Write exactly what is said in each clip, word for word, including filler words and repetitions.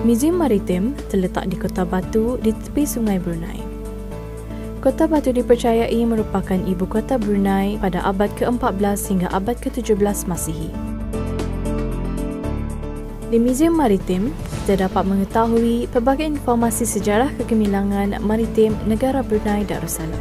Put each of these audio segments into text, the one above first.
Museum Maritim terletak di Kota Batu di tepi Sungai Brunei. Kota Batu dipercayai merupakan ibu kota Brunei pada abad ke empat belas hingga abad ke tujuh belas Masihi. Di Museum Maritim, kita dapat mengetahui pelbagai informasi sejarah kegemilangan maritim negara Brunei Darussalam.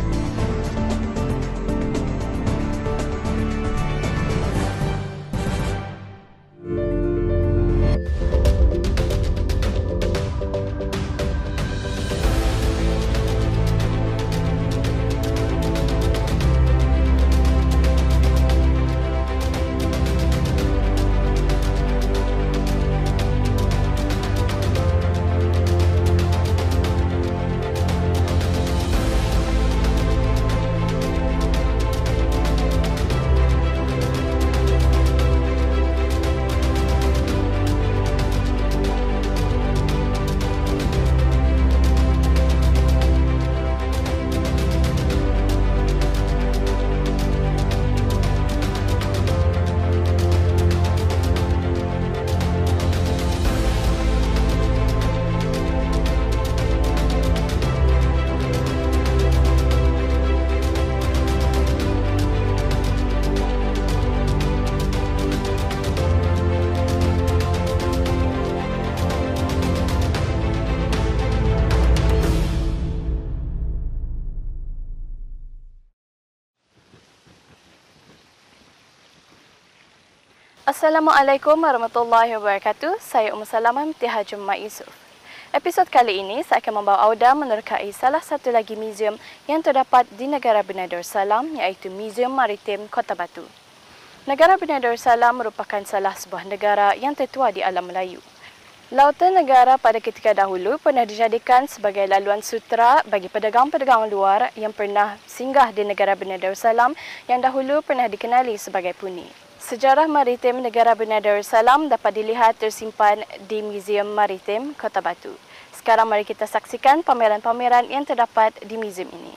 Assalamualaikum warahmatullahi wabarakatuh. Saya Ummu Salamah Mutiha Jumat Yusof. Episod kali ini saya akan membawa anda menerkai salah satu lagi museum yang terdapat di negara Brunei Darussalam, iaitu Museum Maritim Kota Batu. Negara Brunei Darussalam merupakan salah sebuah negara yang tertua di alam Melayu. Lautan negara pada ketika dahulu pernah dijadikan sebagai laluan sutera bagi pedagang-pedagang luar yang pernah singgah di negara Brunei Darussalam yang dahulu pernah dikenali sebagai Puni. Sejarah maritim negara Brunei Darussalam dapat dilihat tersimpan di Museum Maritim Kota Batu. Sekarang mari kita saksikan pameran-pameran yang terdapat di museum ini.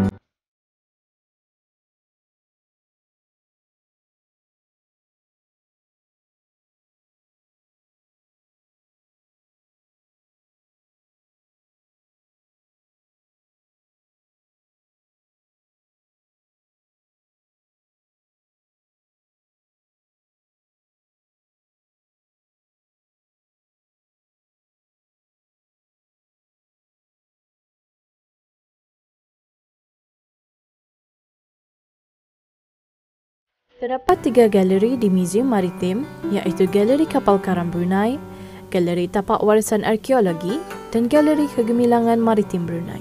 Terdapat tiga galeri di Museum Maritim, iaitu Galeri Kapal Karam Brunei, Galeri Tapak Warisan Arkeologi dan Galeri Kegemilangan Maritim Brunei.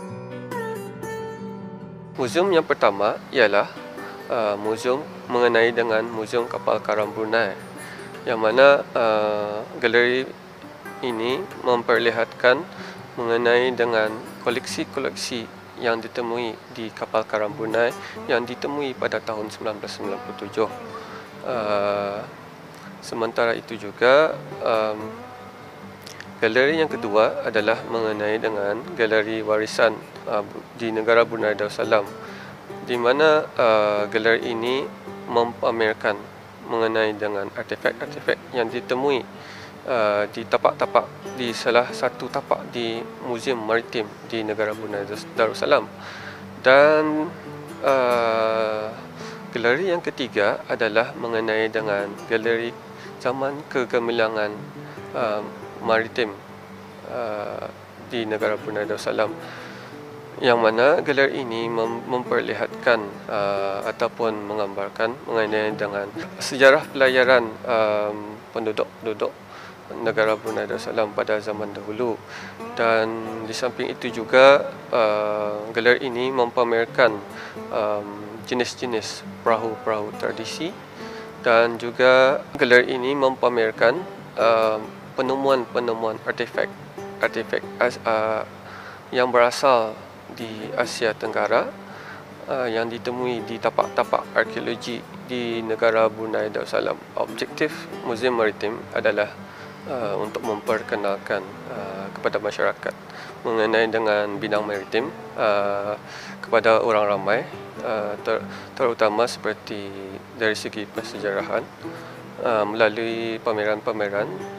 Museum yang pertama ialah uh, museum mengenai dengan Museum Kapal Karam Brunei, yang mana uh, galeri ini memperlihatkan mengenai dengan koleksi-koleksi yang ditemui di kapal Karam Brunei yang ditemui pada tahun sembilan belas sembilan puluh tujuh. Uh, sementara itu juga um, galeri yang kedua adalah mengenai dengan galeri warisan uh, di negara Brunei Darussalam, di mana uh, galeri ini mempamerkan mengenai dengan artefak-artefak yang ditemui Uh, di tapak-tapak di salah satu tapak di Museum Maritim di negara Brunei Darussalam. Dan uh, galeri yang ketiga adalah mengenai dengan galeri zaman kegemilangan uh, maritim uh, di negara Brunei Darussalam, yang mana galeri ini mem memperlihatkan uh, ataupun menggambarkan mengenai dengan sejarah pelayaran um, penduduk-penduduk negara Brunei Darussalam pada zaman dahulu. Dan di samping itu juga uh, galeri ini mempamerkan jenis-jenis um, perahu-perahu tradisi, dan juga galeri ini mempamerkan penemuan-penemuan uh, artefak artefak uh, yang berasal di Asia Tenggara uh, yang ditemui di tapak-tapak arkeologi di negara Brunei Darussalam. Objektif Museum Maritim adalah Uh, untuk memperkenalkan uh, kepada masyarakat mengenai dengan bidang maritim uh, kepada orang ramai, uh, ter terutama seperti dari segi persejarahan uh, melalui pameran-pameran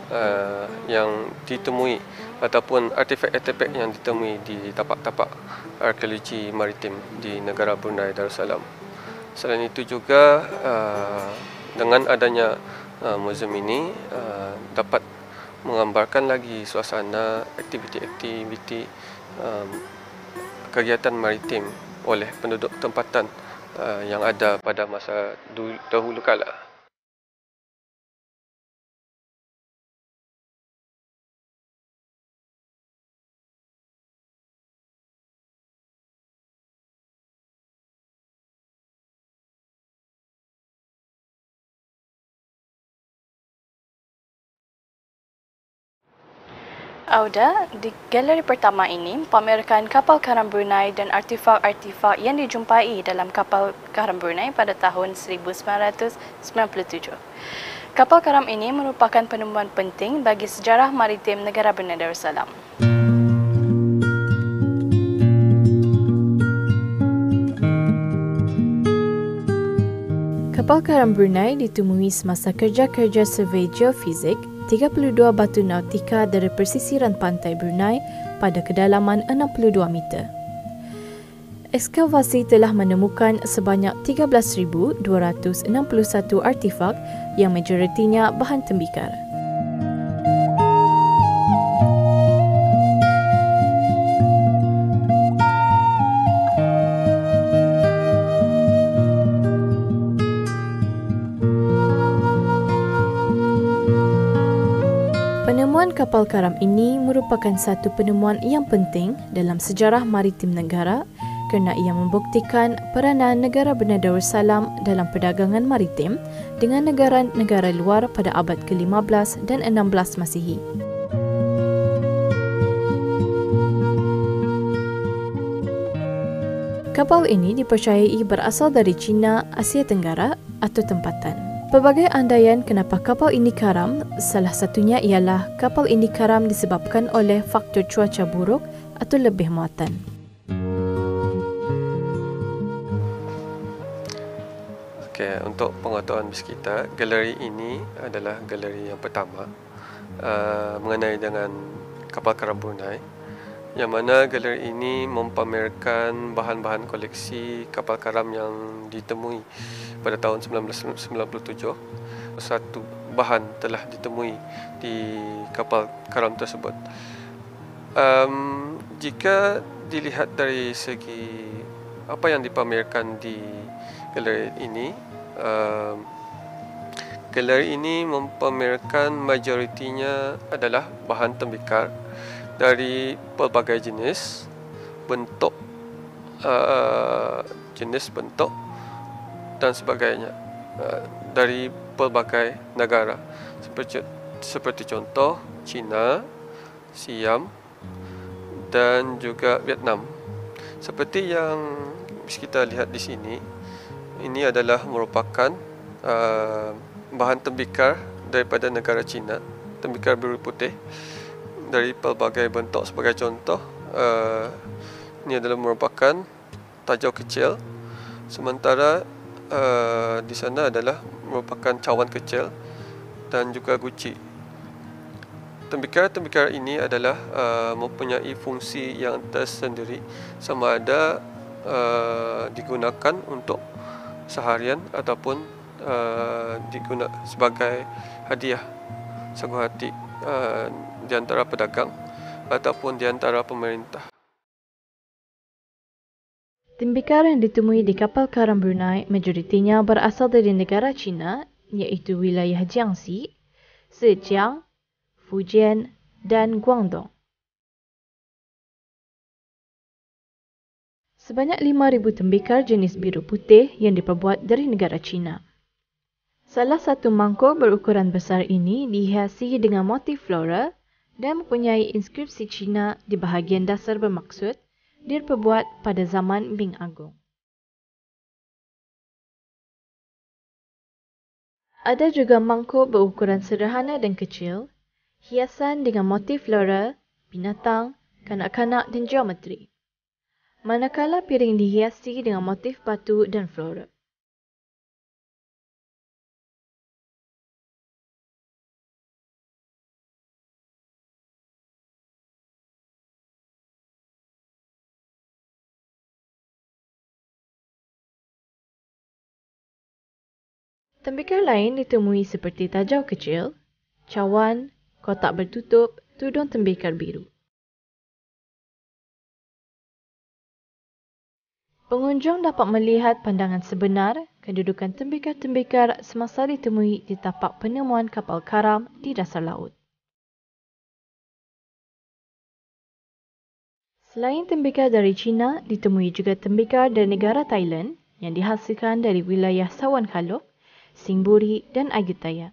uh, yang ditemui ataupun artefak-artefak yang ditemui di tapak-tapak arkeologi maritim di negara Brunei Darussalam. Selain itu juga uh, dengan adanya uh, muzium ini uh, dapat menggambarkan lagi suasana aktiviti-aktiviti um, kegiatan maritim oleh penduduk tempatan uh, yang ada pada masa dahulu kala. Auda, di galeri pertama ini pamerkan kapal karam Brunei dan artefak-artefak yang dijumpai dalam kapal karam Brunei pada tahun seribu sembilan ratus sembilan puluh tujuh. Kapal karam ini merupakan penemuan penting bagi sejarah maritim negara Brunei Darussalam. Kapal karam Brunei ditemui semasa kerja-kerja survei geofizik tiga puluh dua batu nautika dari persisiran pantai Brunei pada kedalaman enam puluh dua meter. Ekskavasi telah menemukan sebanyak tiga belas ribu dua ratus enam puluh satu artefak yang majoritinya bahan tembikar. Penemuan kapal karam ini merupakan satu penemuan yang penting dalam sejarah maritim negara kerana ia membuktikan peranan negara Brunei Darussalam dalam perdagangan maritim dengan negara-negara luar pada abad ke lima belas dan enam belas Masihi. Kapal ini dipercayai berasal dari China, Asia Tenggara atau tempatan. Pelbagai andaian kenapa kapal ini karam, salah satunya ialah kapal ini karam disebabkan oleh faktor cuaca buruk atau lebih muatan. Okay, untuk pengetahuan bus kita, galeri ini adalah galeri yang pertama uh, mengenai dengan kapal karam Brunei, yang mana galeri ini mempamerkan bahan-bahan koleksi kapal karam yang ditemui pada tahun seribu sembilan ratus sembilan puluh tujuh. Satu bahan telah ditemui di kapal karam tersebut. Um, jika dilihat dari segi apa yang dipamerkan di galeri ini, um, galeri ini mempamerkan majoritinya adalah bahan tembikar dari pelbagai jenis, bentuk, uh, jenis bentuk dan sebagainya uh, dari pelbagai negara seperti, seperti contoh China, Siam dan juga Vietnam. Seperti yang kita lihat di sini, ini adalah merupakan uh, bahan tembikar daripada negara China, tembikar biru putih dari pelbagai bentuk. Sebagai contoh, uh, ini adalah merupakan tajau kecil, sementara uh, di sana adalah merupakan cawan kecil dan juga guci. Tembikar-tembikar ini adalah uh, mempunyai fungsi yang tersendiri, sama ada uh, digunakan untuk seharian ataupun uh, digunakan sebagai hadiah sebuah hati uh, di antara pedagang ataupun di antara pemerintah. Tembikar yang ditemui di kapal karam Brunei majoritinya berasal dari negara China, iaitu wilayah Jiangxi, Zhejiang, Fujian dan Guangdong. Sebanyak lima ribu tembikar jenis biru putih yang diperbuat dari negara China. Salah satu mangkuk berukuran besar ini dihiasi dengan motif flora dan mempunyai inskripsi Cina di bahagian dasar bermaksud diperbuat pada zaman Ming Agung. Ada juga mangkuk berukuran sederhana dan kecil, hiasan dengan motif flora, binatang, kanak-kanak dan geometri. Manakala piring dihiasi dengan motif batu dan flora. Tembikar lain ditemui seperti tajau kecil, cawan, kotak bertutup, tudung tembikar biru. Pengunjung dapat melihat pandangan sebenar kedudukan tembikar-tembikar semasa ditemui di tapak penemuan kapal karam di dasar laut. Selain tembikar dari China, ditemui juga tembikar dari negara Thailand yang dihasilkan dari wilayah Sawan Khaluf, Singburi dan Ayutthaya.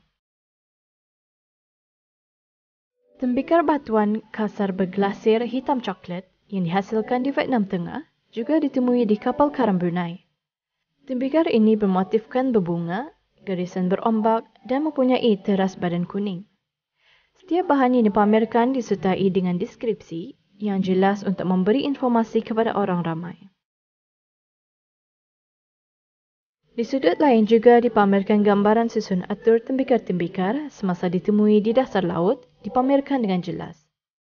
Tembikar batuan kasar berglasir hitam coklat yang dihasilkan di Vietnam Tengah juga ditemui di kapal karam Brunei. Tembikar ini bermotifkan berbunga, garisan berombak dan mempunyai teras badan kuning. Setiap bahan yang dipamerkan disertai dengan deskripsi yang jelas untuk memberi informasi kepada orang ramai. Di sudut lain juga dipamerkan gambaran susun atur tembikar-tembikar semasa ditemui di dasar laut dipamerkan dengan jelas.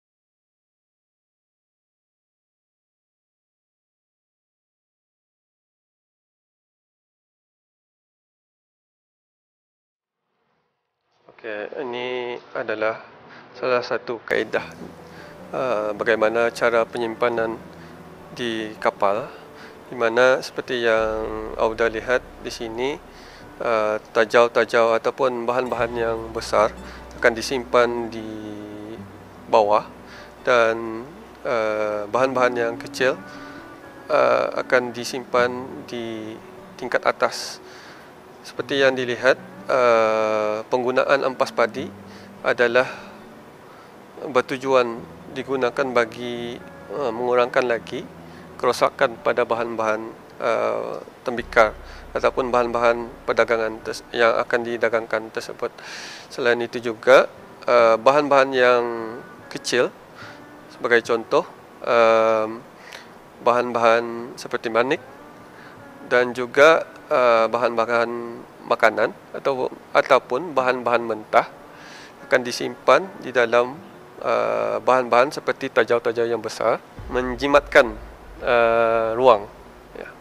Okey, ini adalah salah satu kaedah uh, bagaimana cara penyimpanan di kapal, di mana seperti yang Auda lihat di sini, uh, tajau-tajau ataupun bahan-bahan yang besar akan disimpan di bawah dan uh, bahan-bahan yang kecil uh, akan disimpan di tingkat atas. Seperti yang dilihat, uh, penggunaan ampas padi adalah bertujuan digunakan bagi uh, mengurangkan lagi kerosakan pada bahan-bahan uh, tembikar ataupun bahan-bahan perdagangan yang akan didagangkan tersebut. Selain itu juga uh, bahan-bahan yang kecil, sebagai contoh uh, bahan-bahan seperti manik dan juga uh, bahan-bahan makanan atau ataupun bahan-bahan mentah akan disimpan di dalam uh, bahan-bahan seperti tajau-tajau yang besar, menjimatkan uh, ruang. Ya.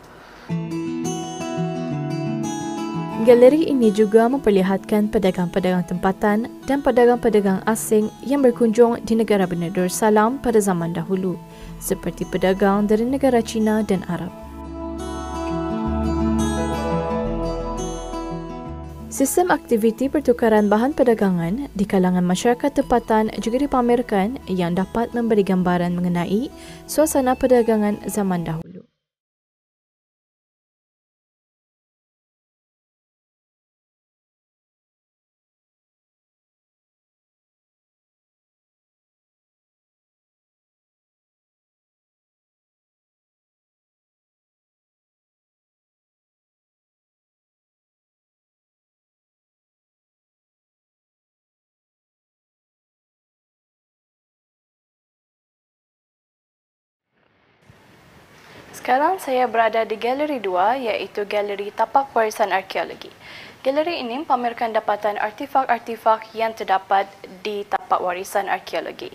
Galeri ini juga memperlihatkan pedagang-pedagang tempatan dan pedagang-pedagang asing yang berkunjung di negara Brunei Darussalam pada zaman dahulu, seperti pedagang dari negara China dan Arab. Sistem aktiviti pertukaran bahan perdagangan di kalangan masyarakat tempatan juga dipamerkan yang dapat memberi gambaran mengenai suasana perdagangan zaman dahulu. Sekarang saya berada di Galeri dua, iaitu Galeri Tapak Warisan Arkeologi. Galeri ini mempamerkan dapatan artifak-artifak yang terdapat di tapak warisan arkeologi.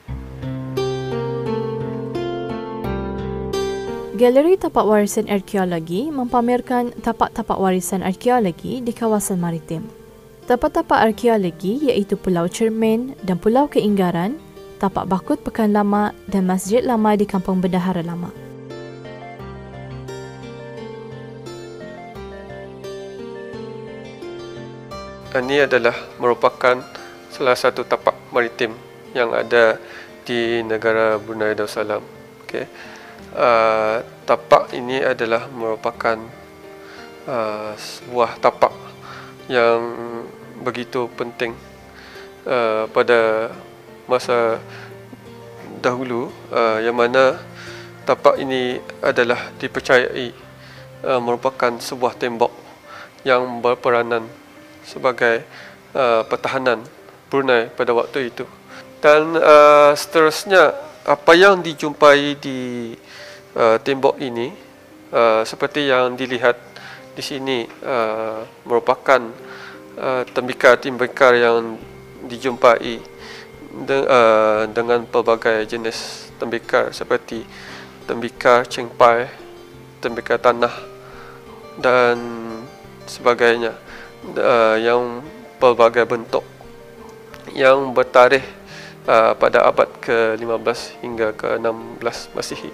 Galeri Tapak Warisan Arkeologi mempamerkan tapak-tapak warisan arkeologi di kawasan maritim. Tapak-tapak arkeologi iaitu Pulau Cermin dan Pulau Keinggaran, tapak Bakut Pekan Lama dan Masjid Lama di Kampung Bendahara Lama. Ini adalah merupakan salah satu tapak maritim yang ada di negara Brunei Darussalam. Okay. Uh, tapak ini adalah merupakan uh, sebuah tapak yang begitu penting uh, pada masa dahulu, uh, yang mana tapak ini adalah dipercayai uh, merupakan sebuah tembok yang berperanan sebagai uh, pertahanan Brunei pada waktu itu. Dan uh, seterusnya, apa yang dijumpai di uh, tembok ini, uh, seperti yang dilihat di sini, uh, merupakan uh, tembikar-tembikar yang dijumpai de, uh, dengan pelbagai jenis tembikar seperti tembikar cengpai, tembikar tanah dan sebagainya. uh, yang pelbagai bentuk yang bertarikh uh, pada abad ke lima belas hingga ke enam belas Masihi.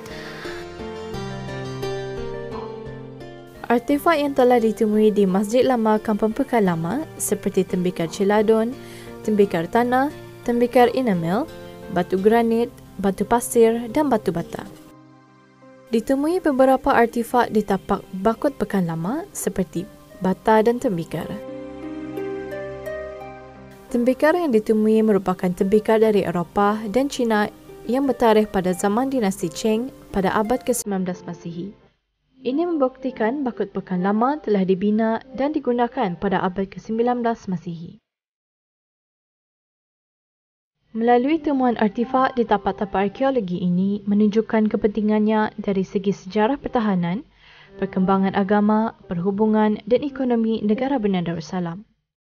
Artefak yang telah ditemui di Masjid Lama Kampung Pekan Lama seperti tembikar celadon, tembikar tanah, tembikar enamel, batu granit, batu pasir dan batu bata. Ditemui beberapa artefak di tapak bakut Pekan Lama seperti bata dan tembikar. Tembikar yang ditemui merupakan tembikar dari Eropah dan China yang bertarikh pada zaman dinasti Qing pada abad ke sembilan belas Masihi. Ini membuktikan bakut Pekan Lama telah dibina dan digunakan pada abad ke sembilan belas Masihi. Melalui temuan artefak di tapak-tapak arkeologi ini menunjukkan kepentingannya dari segi sejarah pertahanan, perkembangan agama, perhubungan dan ekonomi negara Brunei Darussalam.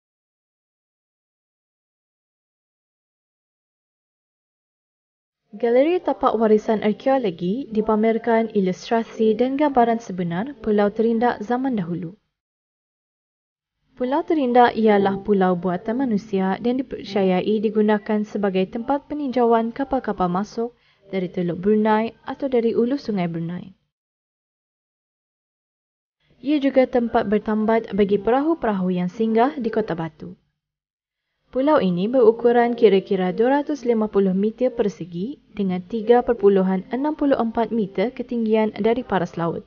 Galeri tapak warisan arkeologi dipamerkan ilustrasi dan gambaran sebenar pulau terindak zaman dahulu. Pulau terindak ialah pulau buatan manusia dan dipercayai digunakan sebagai tempat peninjauan kapal-kapal masuk dari Teluk Brunei atau dari Ulu Sungai Brunei. Ia juga tempat bertambat bagi perahu-perahu yang singgah di Kota Batu. Pulau ini berukuran kira-kira dua ratus lima puluh meter persegi dengan tiga perpuluhan enam empat meter ketinggian dari paras laut.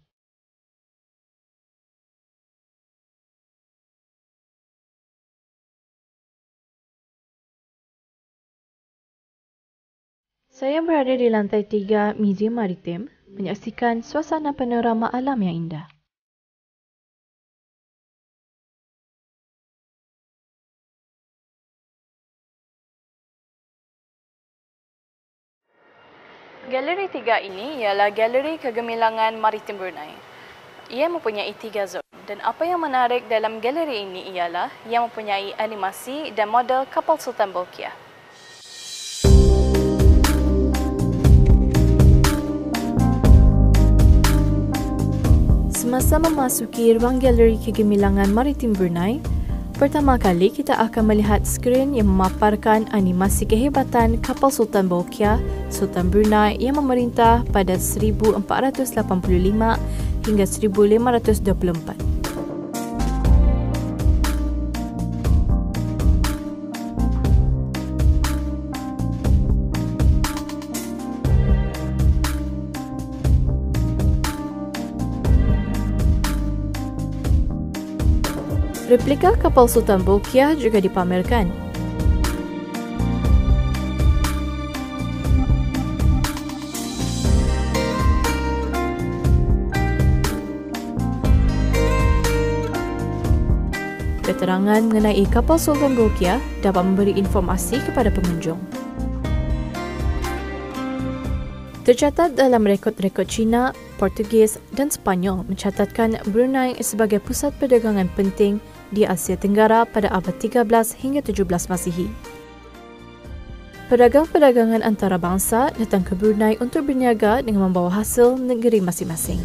Saya berada di lantai tiga Museum Maritim menyaksikan suasana panorama alam yang indah. Galeri tiga ini ialah Galeri Kegemilangan Maritim Brunei. Ia mempunyai tiga zon dan apa yang menarik dalam galeri ini ialah ia mempunyai animasi dan model kapal Sultan Bolkiah. Semasa memasuki ruang Galeri Kegemilangan Maritim Brunei, pertama kali kita akan melihat skrin yang memaparkan animasi kehebatan kapal Sultan Bolkiah, Sultan Brunei yang memerintah pada seribu empat ratus lapan puluh lima hingga seribu lima ratus dua puluh empat. Replika kapal Sultan Bolkiah juga dipamerkan. Keterangan mengenai kapal Sultan Bolkiah dapat memberi informasi kepada pengunjung. Tercatat dalam rekod-rekod Cina, Portugis dan Sepanyol mencatatkan Brunei sebagai pusat perdagangan penting di Asia Tenggara pada abad tiga belas hingga tujuh belas Masihi. Pedagang-pedagangan antarabangsa datang ke Brunei untuk berniaga dengan membawa hasil negeri masing-masing.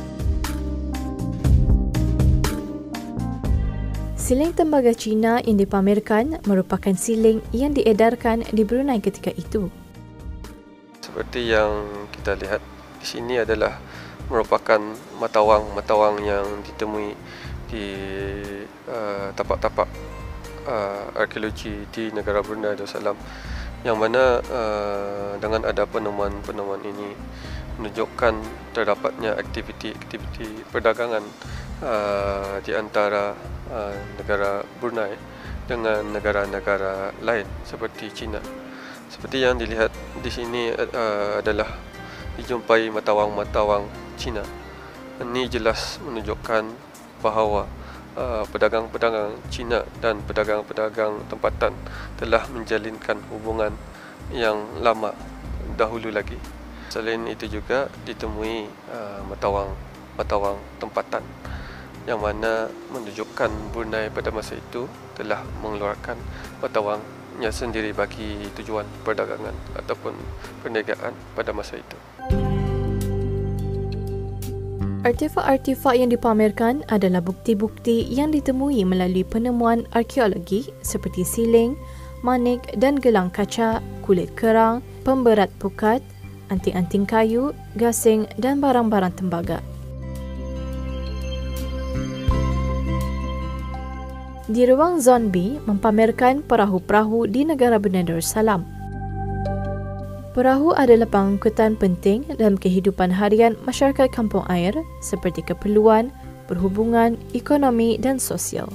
Siling tembaga Cina yang dipamerkan merupakan siling yang diedarkan di Brunei ketika itu. Seperti yang kita lihat di sini adalah merupakan matawang-matawang yang ditemui di uh, tapak-tapak uh, arkeologi di negara Brunei Darussalam, yang mana uh, dengan ada penemuan-penemuan ini menunjukkan terdapatnya aktiviti-aktiviti perdagangan uh, di antara uh, negara Brunei dengan negara-negara lain seperti China. Seperti yang dilihat di sini uh, adalah dijumpai matawang-matawang Cina. Ini jelas menunjukkan bahawa uh, pedagang-pedagang Cina dan pedagang-pedagang tempatan telah menjalinkan hubungan yang lama dahulu lagi. Selain itu juga ditemui uh, matawang-matawang tempatan yang mana menunjukkan Brunei pada masa itu telah mengeluarkan matawangnya sendiri bagi tujuan perdagangan ataupun perniagaan pada masa itu. Artefak-artefak yang dipamerkan adalah bukti-bukti yang ditemui melalui penemuan arkeologi seperti siling, manik dan gelang kaca, kulit kerang, pemberat pukat, anting-anting kayu, gasing dan barang-barang tembaga. Di ruang Zon B mempamerkan perahu-perahu di negara Brunei Darussalam. Perahu adalah pengangkutan penting dalam kehidupan harian masyarakat kampung air seperti keperluan, perhubungan, ekonomi dan sosial.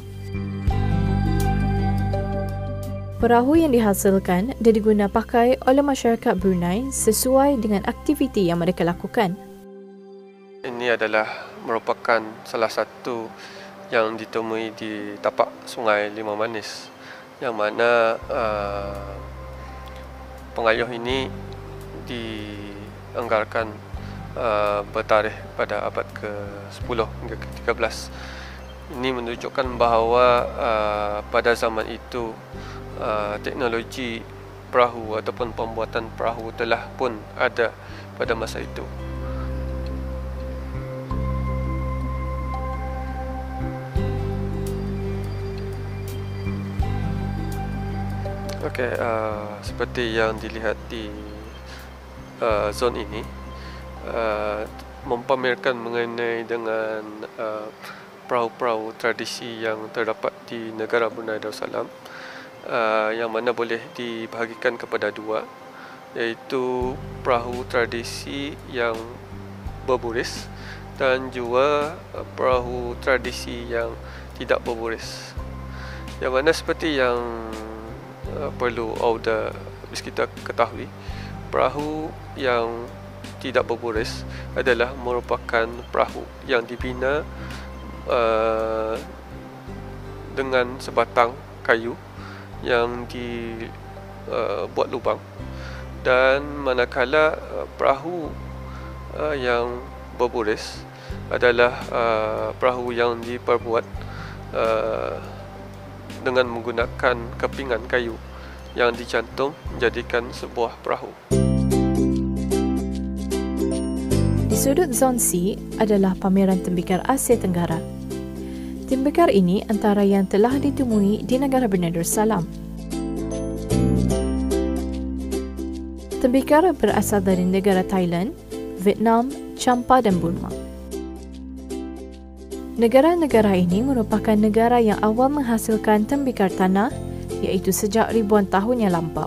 Perahu yang dihasilkan dan diguna pakai oleh masyarakat Brunei sesuai dengan aktiviti yang mereka lakukan. Ini adalah merupakan salah satu yang ditemui di tapak Sungai Limau Manis, yang mana uh, pengayuh ini dianggarkan uh, bertarikh pada abad ke sepuluh hingga ke tiga belas. Ini menunjukkan bahawa uh, pada zaman itu uh, teknologi perahu ataupun pembuatan perahu telah pun ada pada masa itu. Okey, uh, seperti yang dilihat di uh, zon ini, uh, mempamerkan mengenai dengan uh, perahu-perahu tradisi yang terdapat di negara Brunei Darussalam, uh, yang mana boleh dibahagikan kepada dua, iaitu perahu tradisi yang berburis dan juga uh, perahu tradisi yang tidak berburis. Yang mana seperti yang Uh, perlu Auda kita ketahui, perahu yang tidak berburis adalah merupakan perahu yang dibina uh, dengan sebatang kayu yang dibuat uh, lubang, dan manakala uh, perahu uh, yang berburis adalah uh, perahu yang diperbuat uh, dengan menggunakan kepingan kayu yang dicantum menjadikan sebuah perahu. Di sudut Zon C adalah pameran tembikar Asia Tenggara. Tembikar ini antara yang telah ditemui di negara Brunei Darussalam. Tembikar berasal dari negara Thailand, Vietnam, Champa dan Burma. Negara-negara ini merupakan negara yang awal menghasilkan tembikar tanah, iaitu sejak ribuan tahun yang lampau.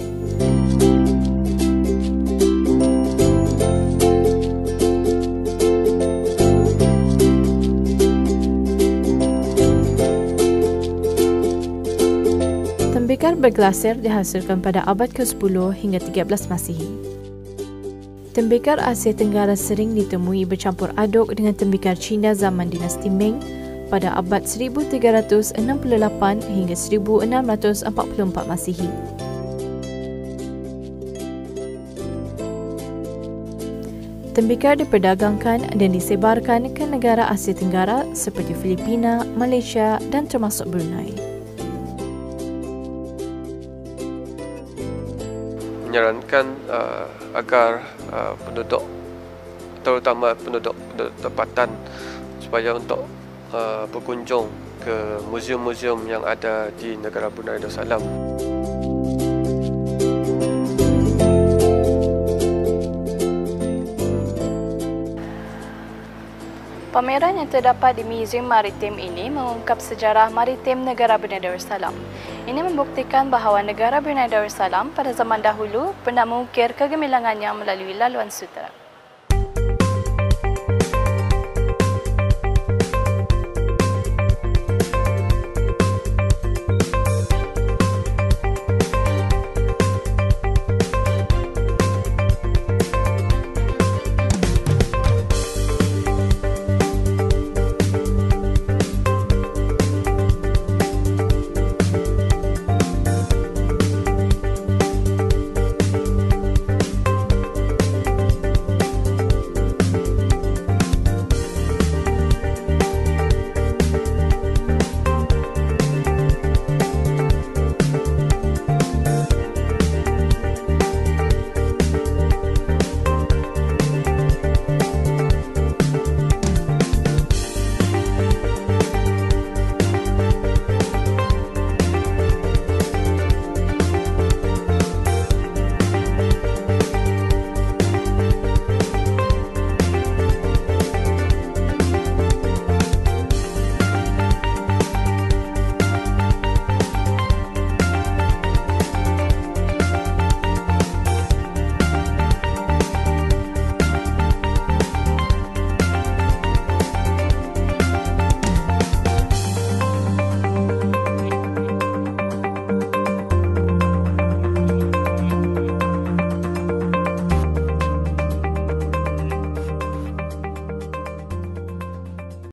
Tembikar berglasir dihasilkan pada abad ke sepuluh hingga tiga belas Masihi. Tembikar Asia Tenggara sering ditemui bercampur aduk dengan tembikar Cina zaman dinasti Ming pada abad seribu tiga ratus enam puluh lapan hingga seribu enam ratus empat puluh empat Masihi. Tembikar diperdagangkan dan disebarkan ke negara Asia Tenggara seperti Filipina, Malaysia dan termasuk Brunei. Menyarankan uh, agar uh, penduduk, terutama penduduk, penduduk tempatan, supaya untuk uh, berkunjung ke muzium-muzium yang ada di negara Brunei Darussalam. Pameran yang terdapat di Museum Maritim ini mengungkap sejarah maritim negara Brunei Darussalam. Ini membuktikan bahawa negara Brunei Darussalam pada zaman dahulu pernah mengukir kegemilangannya melalui laluan sutera.